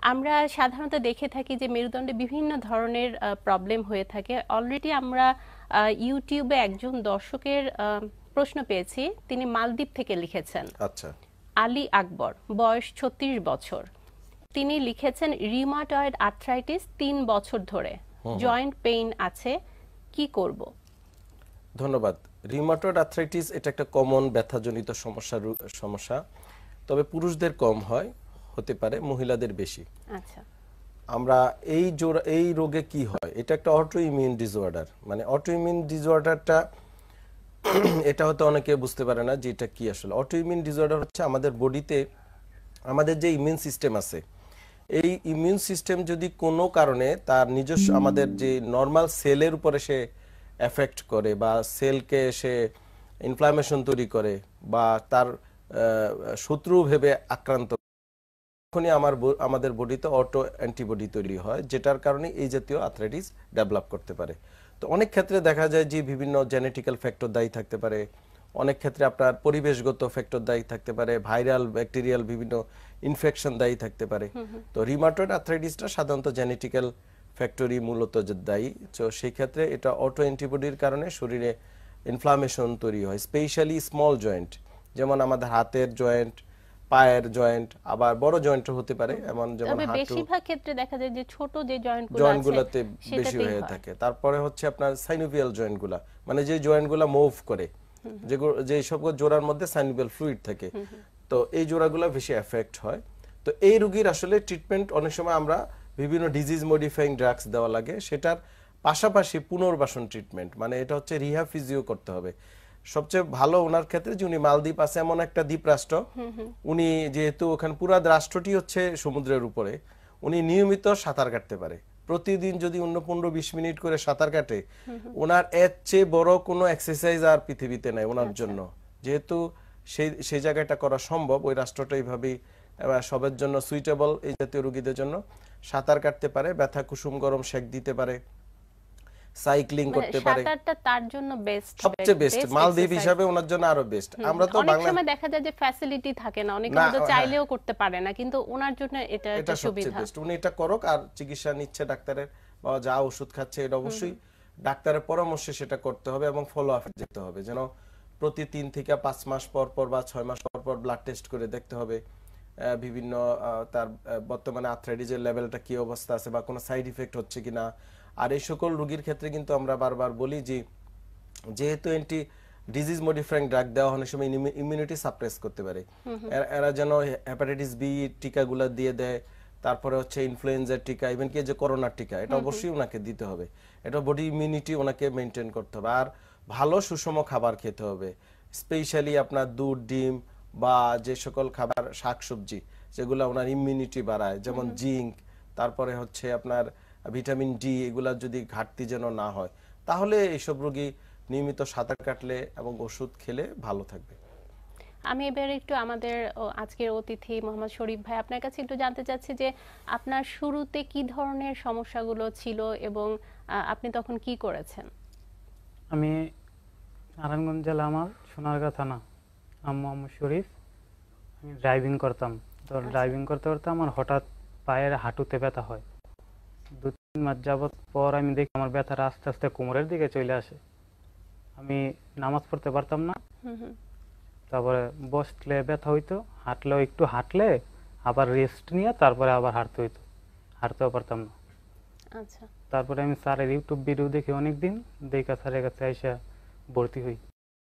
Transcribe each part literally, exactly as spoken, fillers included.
আমরা সাধারণত দেখে থাকি যে মেরুদণ্ডে বিভিন্ন ধরনের প্রবলেম হয়ে থাকে। অলরেডি আমরা ইউটিউবে একজন দর্শকের প্রশ্ন পেয়েছি, তিনি মালদ্বীপ থেকে লিখেছেন। আচ্ছা। আলী আকবর, বয়স ছত্রিশ বছর। তিনি লিখেছেন রিউমাটয়েড আর্থ্রাইটিস তিন বছর ধরে, জয়েন্ট পেইন আছে, কি করব? ধন্যবাদ। রিউমাটয়েড আর্থ্রাইটিস এটা একটা কমন ব্যথাজনিত সমস্যা সমস্যা তবে পুরুষদের কম হয়, হতে পারে মহিলাদের বেশি। আচ্ছা। আমরা এই জোড়া এই রোগে কি হয়, এটা একটা অটো ইমিউন ডিসঅর্ডার। মানে অটো ইমিউন ডিসঅর্ডারটা এটা হয়তো অনেকে বুঝতে পারে না যে এটা কি আসলে। অটো ইমিউন ডিসঅর্ডার হচ্ছে আমাদের বডিতে আমাদের যে ইমিউন সিস্টেম আছে, এই ইমিউন সিস্টেম যদি কোনো কারণে তার নিজস্ব আমাদের যে নর্মাল সেলের উপরে সে এফেক্ট করে বা সেলকে সে ইনফ্লামেশন তৈরি করে বা তার শত্রু ভেবে আক্রান্ত, তখনই আমার আমাদের বডিতে অটো অ্যান্টিবডি তৈরি হয়, যেটার কারণে এই জাতীয় আর্থ্রাইটিস ডেভেলপ করতে পারে। তো অনেক ক্ষেত্রে দেখা যায় যে বিভিন্ন জেনেটিক্যাল ফ্যাক্টর দায়ী থাকতে পারে, অনেক ক্ষেত্রে আপনার পরিবেশগত ফ্যাক্টর দায়ী থাকতে পারে, ভাইরাল ব্যাকটেরিয়াল বিভিন্ন ইনফেকশন দায়ী থাকতে পারে। তো রিউমাটয়েড আর্থ্রাইটিসটা সাধারণত জেনেটিক্যাল ফ্যাক্টরি মূলত দায়ী। তো সেই ক্ষেত্রে এটা অটো অ্যান্টিবডির কারণে শরীরে ইনফ্লামেশন তৈরি হয়, স্পেশালি স্মল জয়েন্ট, যেমন আমাদের হাতের জয়েন্ট, পায়ের জয়েন্ট, আবার বড় জয়েন্টও হতে পারে, এমন যেমন হাঁটু। বেশিরভাগ ক্ষেত্রে দেখা যায় যে ছোট যে জয়েন্টগুলো আছে জয়েন্টগুলোতে বেশি হয়ে থাকে। তারপরে হচ্ছে আপনার সাইনোভিয়াল জয়েন্টগুলো, মানে যে জয়েন্টগুলো মুভ করে, যে যে সব জোড়ার মধ্যে সাইনোভিয়াল ফ্লুইড থাকে, তো এই জোড়াগুলো বেশি এফেক্ট হয়। তো এই রোগীর আসলে ট্রিটমেন্ট অনেক সময় আমরা বিভিন্ন ডিজিজ মডিফাইং ড্রাগস দেওয়া লাগে, সেটার পাশাপাশি পুনর্বাসন ট্রিটমেন্ট, মানে এটা হচ্ছে রিহ্যাব ফিজিও করতে হবে। সবচেয়ে ভালো ওনার ক্ষেত্রে যে উনি মালদ্বীপ আছে এমন একটা দ্বীপ রাষ্ট্র, উনি যেহেতু ওখানে পুরা রাষ্ট্রটি হচ্ছে সমুদ্রের উপরে, উনি নিয়মিত সাঁতার কাটতে পারে। প্রতিদিন যদি অন্য পনেরো বিশ মিনিট করে সাঁতার কাটে, ওনার এর চেয়ে বড় কোনো এক্সারসাইজ আর পৃথিবীতে নাই ওনার জন্য। যেহেতু সেই সেই জায়গাটা করা সম্ভব, ওই রাষ্ট্রটা এইভাবেই সবার জন্য সুইটেবল, এই জাতীয় রোগীদের জন্য সাঁতার কাটতে পারে, ব্যথা কুসুম গরম শেক দিতে পারে, সাইক্লিং করতে পারে। সাঁতারটা তার জন্য বেস্ট, সবচেয়ে বেস্ট মালদ্বীপ হিসাবে ওনার জন্য আরো বেস্ট। আমরা তো অনেক সময় দেখা যায় যে ফ্যাসিলিটি থাকে না, অনেকে হয়তো চাইলেও করতে পারে না, কিন্তু ওনার জন্য এটা একটা সুবিধা। উনি এটা করুক, আর চিকিৎসা নিচ্ছে ডাক্তারের বা যা ওষুধ খাচ্ছে, এটা অবশ্যই ডাক্তারের পরামর্শে সেটা করতে হবে এবং ফলো আপ যেতে হবে। যেন প্রতি তিন থেকে পাঁচ মাস পর পর বা ছয় মাস পর পর ব্লাড টেস্ট করে দেখতে হবে বিভিন্ন তার বর্তমানে আর্থ্রাইটিসের লেভেলটা কি অবস্থা আছে বা কোনো সাইড ইফেক্ট হচ্ছে কিনা। আর এই সকল রোগীর ক্ষেত্রে কিন্তু আমরা বারবার বলি যে যেহেতু এন্টি ডিজিজ মডিফাইং ড্রাগ দেওয়া অনেক সময় ইমিউনিটি সাপ্রেস করতে পারে, এরা যেন হেপাটাইটিস বি টিকাগুলো দিয়ে দেয়, তারপরে হচ্ছে ইনফ্লুয়েঞ্জার টিকা, ইভেন কি যে করোনার টিকা, এটা অবশ্যই ওনাকে দিতে হবে। এটা বডি ইমিউনিটি ওনাকে মেনটেন করতে হবে। আর ভালো সুষম খাবার খেতে হবে, স্পেশালি আপনার দুধ, ডিম বা যে সকল খাবার শাকসবজি যেগুলো ওনার ইমিউনিটি বাড়ায়, যেমন জিঙ্ক, তারপরে হচ্ছে আপনার ভিটামিন ডি, এগুলা যদি ঘাটতি যেন না হয়, তাহলে এইসব রোগী নিয়মিত সাঁতার কাটলে এবং ওষুধ খেলে ভালো থাকবে। আমি এবার একটু আমাদের আজকের অতিথি মোহাম্মদ শরীফ ভাই, আপনার কাছে একটু জানতে চাচ্ছি যে আপনার শুরুতে কি ধরনের সমস্যাগুলো ছিল এবং আপনি তখন কি করেছেন? আমি নারায়ণগঞ্জ জেলা, আমার সোনারগাঁ থানা, নাম মোহাম্মদ শরীফ। আমি ড্রাইভিং করতাম, তো ড্রাইভিং করতে করতে আমার হঠাৎ পায়ের হাঁটুতে ব্যথা হয়। দু তিন মাস যাবত পর আমি দেখি আমার ব্যথাটা আস্তে আস্তে কোমরের দিকে চলে আসে। আমি নামাজ পড়তে পারতাম না, তারপরে বসলে ব্যথা হইতো, হাঁটলেও একটু হাঁটলে আবার রেস্ট নিয়ে তারপরে আবার হাঁটতে হইতো, হাঁটতেও পারতাম না। আচ্ছা। তারপরে আমি স্যারের ইউটিউব ভিডিও দেখি অনেকদিন, দেখা স্যারের কাছে এসে ভর্তি হই।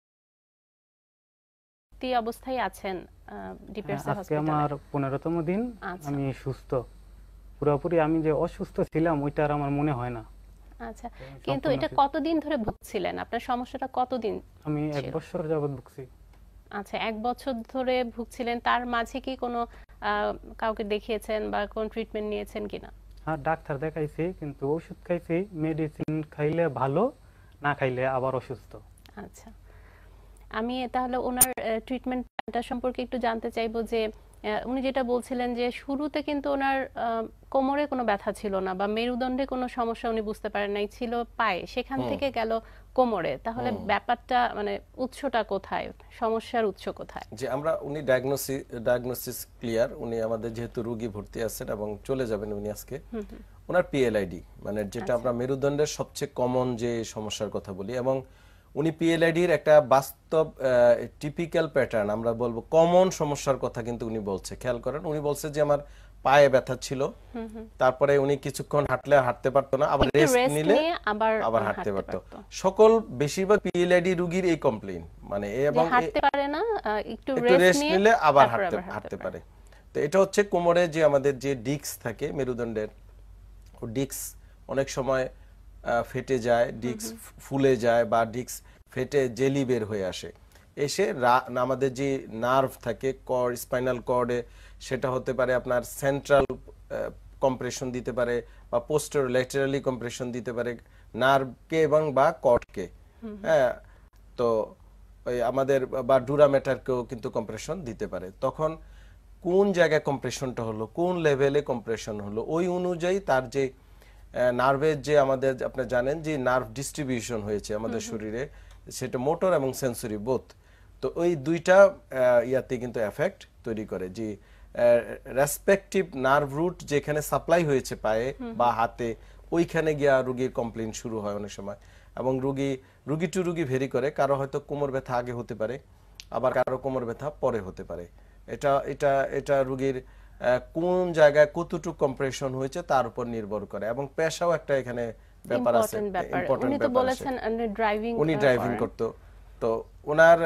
কি অবস্থায় আছেন ডিপিআরসি হসপিটালে? আজকে আমার পনেরোতম দিন, আমি সুস্থ পুরোপুরি। আমি যে অসুস্থ ছিলাম ওইটা আর আমার মনে হয় না। আচ্ছা, কিন্তু এটা কতদিন ধরে ভুগছিলেন? আপনার সমস্যাটা কতদিন? আমি এক বছর যাবত ভুগছি। আচ্ছা, এক বছর ধরে ভুগছিলেন, তার মাঝে কি কোনো কাউকে দেখিয়েছেন বা কোন ট্রিটমেন্ট নিয়েছেন কিনা? হ্যাঁ, ডাক্তার দেখাইছি, কিন্তু ওষুধ খাইছি, মেডিসিন খাইলে ভালো, না খাইলে আবার অসুস্থ। আচ্ছা, আমি তাহলে ওনার ট্রিটমেন্টটা সম্পর্কে একটু জানতে চাইবো যে উনি যেটা বলছিলেন যে শুরুতে কিন্তু ওনার কোমরে কোনো ব্যথা ছিল না বা মেরুদণ্ডে কোনো সমস্যা উনি বুঝতে পারেন নাই, ছিল পায়ে, সেখান থেকে গেল কোমরে, তাহলে ব্যাপারটা মানে উৎসটা কোথায়, সমস্যার উৎস কোথায়? যে আমরা উনি ডায়াগনোসিস ডায়াগনোসিস ক্লিয়ার, উনি আমাদের যেহেতু রোগী ভর্তি আছেন এবং চলে যাবেন উনি আজকে, ওনার পিএলআইডি মানে যেটা আমরা মেরুদণ্ডের সবচেয়ে কমন যে সমস্যার কথা বলি, এবং উনি পিএলআইডির একটা বাস্তব টিপিক্যাল প্যাটার্ন আমরা বলবো কমন সমস্যার কথা কিন্তু উনি বলছে। খেয়াল করেন, উনি বলছে যে আমার পায়ে ব্যথা ছিল, তারপরে উনি কিছুক্ষণ হাঁটলে আর হাঁটতে পারতো না, আবার রেস্ট নিলে আবার আবার হাঁটতে পারতো। সকল বেশিরভাগ পিএলআইডি রোগীর এই কমপ্লেইন, মানে এবং হাঁটতে পারে না, একটু রেস্ট নিলে আবার হাঁটতে হাঁটতে পারে। তো এটা হচ্ছে কোমরে যে আমাদের যে ডিস্ক থাকে মেরুদণ্ডের, ও ডিস্ক অনেক সময় ফেটে যায়, ডিস্ক ফুলে যায় বা ডিস্ক ফেটে জেলি বের হয়ে আসে, এসে আমাদের যে নার্ভ থাকে কর্ড, স্পাইনাল কর্ডে, সেটা হতে পারে আপনার সেন্ট্রাল কম্প্রেশন দিতে পারে বা পোস্টেরিয়র ল্যাটারালি কম্প্রেশন দিতে পারে নার্ভকে এবং বা কর্ডকে। হ্যাঁ, তো ওই আমাদের বা ডুরামেটারকেও কিন্তু কম্প্রেশন দিতে পারে। তখন কোন জায়গায় কম্প্রেশনটা হলো, কোন লেভেলে কম্প্রেশন হলো, ওই অনুযায়ী তার যে নার্ভের যে আমাদের আপনি জানেন যে নার্ভ ডিস্ট্রিবিউশন হয়েছে আমাদের শরীরে, সেটা মোটর এবং সেন্সরি বোথ, তো ওই দুইটা ইয়াতে কিন্তু এফেক্ট তৈরি করে। যে রেসপেক্টিভ নার্ভ রুট যেখানে সাপ্লাই হয়েছে পায়ে বা হাতে, ওইখানে গিয়া রোগীর কমপ্লেইন শুরু হয় অনেক সময়, এবং রোগী রোগী টু রোগী ভেরি করে, কারো হয়তো কোমর ব্যথা আগে হতে পারে, আবার কারো কোমর ব্যথা পরে হতে পারে। এটা এটা এটা রোগীর কোন জায়গায় কতটুকু কম্প্রেশন হয়েছে তার উপর নির্ভর করে, এবং পেশাও একটা এখানে ব্যাপার আছে, ইম্পর্টেন্ট উনি তো বলেছেন ড্রাইভিং উনি ড্রাইভিং করতো, তো ওনার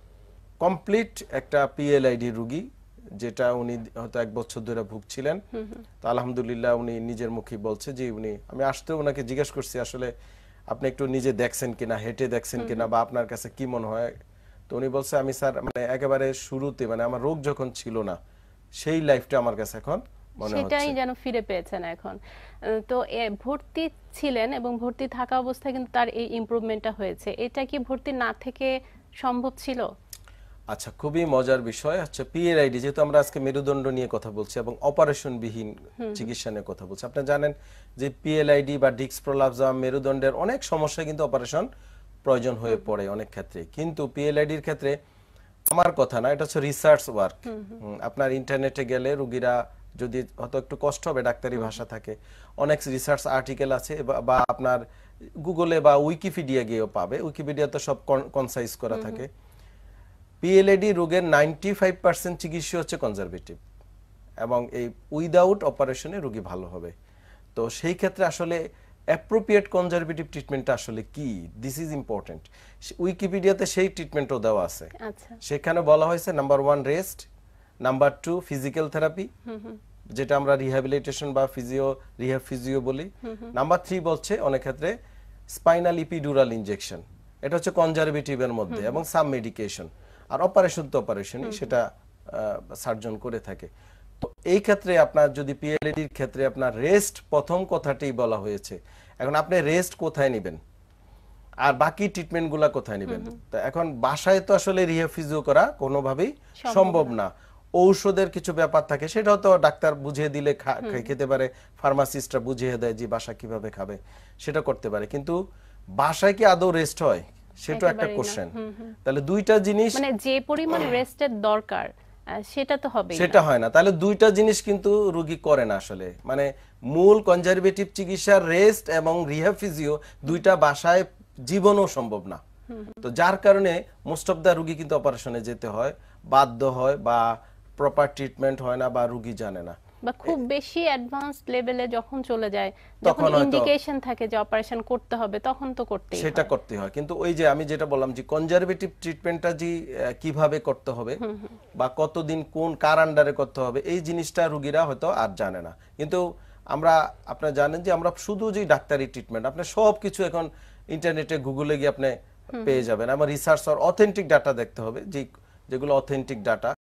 কমপ্লিট একটা পিএলআইডি রোগী, যেটা উনি হয়তো এক বছর ধরে ভুগছিলেন। তো আলহামদুলিল্লাহ উনি নিজের মুখে বলছে যে উনি, আমি আসতে ওনাকে জিজ্ঞেস করছি আসলে আপনি একটু নিজে দেখছেন কিনা, হেঁটে দেখছেন কিনা, বা আপনার কাছে কি মনে হয়, তো উনি বলছে আমি স্যার মানে একেবারে শুরুতে মানে আমার রোগ যখন ছিল না সেই লাইফটা আমার কাছে এখন মনে হচ্ছে, সেটাই যেন ফিরে পেয়েছেন এখন। তো ভর্তি ছিলেন এবং ভর্তি থাকা অবস্থায় কিন্তু তার এই ইমপ্রুভমেন্টটা হয়েছে, এটা কি ভর্তি না থেকে সম্ভব ছিল? আচ্ছা, খুবই মজার বিষয় হচ্ছে পিএলআইডি, যেহেতু আমরা আজকে মেরুদণ্ড নিয়ে কথা বলছি এবং অপারেশন বিহীন চিকিৎসা নিয়ে কথা বলছি, আপনি জানেন যে পিএলআইডি বা ডিস্ক প্রলাপস মেরুদণ্ডের অনেক সমস্যা কিন্তু অপারেশন প্রয়োজন হয়ে পড়ে অনেক ক্ষেত্রে, কিন্তু পিএলআইডির ক্ষেত্রে আমার কথা না, এটা হচ্ছে রিসার্চ ওয়ার্ক। আপনার ইন্টারনেটে গেলে রোগীরা যদি হয়তো একটু কষ্ট হবে, ডাক্তারি ভাষা থাকে, অনেক রিসার্চ আর্টিকেল আছে, বা আপনার গুগলে বা উইকিপিডিয়া গিয়েও পাবে, উইকিপিডিয়া তো সব কনসাইজ করা থাকে। পিএলআইডি রোগের নাইনটি ফাইভ পার্সেন্ট চিকিৎসা হচ্ছে কনজারভেটিভ, এবং এই উইদাউট অপারেশনে রোগী ভালো হবে। তো সেই ক্ষেত্রে আসলে অ্যাপ্রোপ্রিয়েট কনজারভেটিভ ট্রিটমেন্টটা আসলে কি, দিস ইজ ইম্পর্টেন্ট। উইকিপিডিয়াতে সেই ট্রিটমেন্টও দেওয়া আছে, সেখানে বলা হয়েছে number one rest, number two physical therapy, যেটা আমরা রিহ্যাবিলিটেশন বা ফিজিও রিহ্যাব ফিজিও বলি, নাম্বার থ্রি বলছে অনেক ক্ষেত্রে স্পাইনাল ইপিডুরাল ইনজেকশন, এটা হচ্ছে কনজারভেটিভের মধ্যে, এবং সাম মেডিকেশন, আর অপারেশন তো অপারেশনই, সেটা সার্জন করে থাকে। তো এই ক্ষেত্রে আপনার যদি পিএলআইডির ক্ষেত্রে আপনার রেস্ট প্রথম কথাটাই বলা হয়েছে, এখন আপনি রেস্ট কোথায় নেবেন আর বাকি ট্রিটমেন্টগুলো কোথায় নেবেন? তো এখন বাসায় তো আসলে রিহ্যাব ফিজিও করা কোনোভাবেই সম্ভব না, ঔষধের কিছু ব্যাপার থাকে, সেটাও তো ডাক্তার বুঝিয়ে দিলে খেতে পারে, ফার্মাসিস্টরা বুঝিয়ে দেয় যে বাসা কিভাবে খাবে, সেটা করতে পারে, কিন্তু বাসায় কি আদৌ রেস্ট হয় সেটা একটা কোশ্চেন। তাহলে দুইটা জিনিস, মানে যে পরিমাণ রেস্টের দরকার সেটা তো হবে, সেটা হয় না। তাহলে দুইটা জিনিস কিন্তু রোগী করে না আসলে, মানে মূল কনজারভেটিভ চিকিৎসা রেস্ট এবং রিহ্যাব ফিজিও দুইটা বাসায় জীবনও সম্ভব না। তো যার কারণে মোস্ট অফ দা রোগী কিন্তু অপারেশনে যেতে হয়, বাধ্য হয়, বা প্রপার ট্রিটমেন্ট হয় না, বা রোগী জানে না, বা খুব বেশি অ্যাডভান্সড লেভেলে যখন চলে যায়, যখন ইন্ডিকেশন থাকে যে অপারেশন করতে হবে, তখন তো করতেই হয়, সেটা করতে হয়। কিন্তু ওই যে আমি যেটা বললাম যে কনজারভেটিভ ট্রিটমেন্টটা যে কিভাবে করতে হবে বা কতদিন কোন কার আন্ডারে করতে হবে, এই জিনিসটা রোগীরা হয়তো আর জানে না। কিন্তু আমরা, আপনারা জানেন যে আমরা শুধু যে ডাক্তারি ট্রিটমেন্ট, আপনি সব কিছু এখন ইন্টারনেটে গুগলে গিয়ে আপনি পেয়ে যাবেন। আমার রিসার্চ আর অথেন্টিক ডাটা দেখতে হবে, যে যেগুলো অথেন্টিক ডাটা,